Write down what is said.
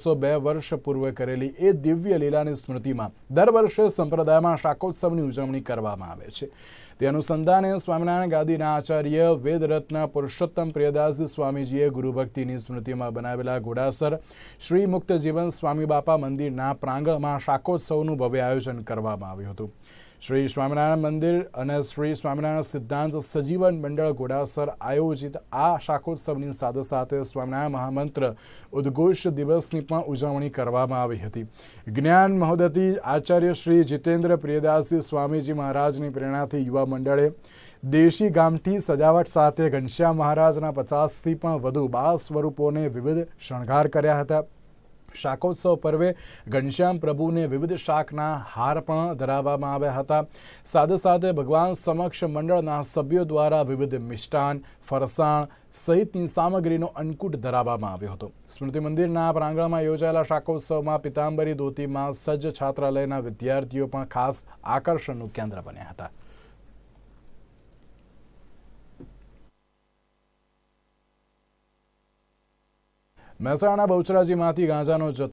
102 વર્ષ પૂર્વે કરેલી એ દિવ્ય લીલાની સ્મૃતિમાં દર વર્ષે સંપ્રદાયમાં શાકોત્સવની ઉજવણી કરવામાં આવે છે। તે અનુસંધાને સ્વામિનારાયણ ગાદીના આચાર્ય વેદરત્ન પુરુષોત્તમ પ્રિયદાસજી સ્વામીજીએ ગુરુભક્તિની સ્મૃતિમાં બનાવેલા ઘોડાસર શ્રી મુક્ત જીવન સ્વામી બાપા મંદિરના પ્રાંગણમાં શાકોત્સવનું ભવ્ય આયોજન કરવામાં આવ્યું હતું। શ્રી સ્વામિનારાયણ મંદિર અને શ્રી સ્વામિનારાયણ સિદ્ધાંત સજીવન મંડળ ઘોડાસર આયોજિત આ શાકોત્સવની સાથે સાથે સ્વામિનારાયણ મહામંત્ર ઉદ્ઘોષ દિવસની પણ ઉજવણી કરવામાં આવી હતી। જ્ઞાન મહોદતી આચાર્ય શ્રી જીતેન્દ્ર પ્રિયદાસજી સ્વામીજી મહારાજની પ્રેરણાથી યુવા મંડળે દેશી ગામઠી સજાવટ સાથે ઘનશ્યામ મહારાજના 50થી પણ વધુ બાળ સ્વરૂપોને વિવિધ શણગાર કર્યા હતા। શાકોત્સવ પર્વે ઘનશ્યામ પ્રભુને વિવિધ શાકના હાર પણ ધરાવવામાં આવ્યા હતા। સાથે સાથે ભગવાન સમક્ષ મંડળના સભ્યો દ્વારા વિવિધ મિષ્ટાન, ફરસાણ સહિતની સામગ્રીનો અન્નકૂટ ધરાવવામાં આવ્યો હતો। સ્મૃતિ મંદિરના પ્રાંગણમાં યોજાયેલા શાકોત્સવમાં પિતાંબરી ધોતીમાં સજ્જ છાત્રાલયના વિદ્યાર્થીઓ પણ ખાસ આકર્ષણનું કેન્દ્ર બન્યા હતા। મહેસાણા બહુચરાજીમાંથી ગાંજાનો જથ્થો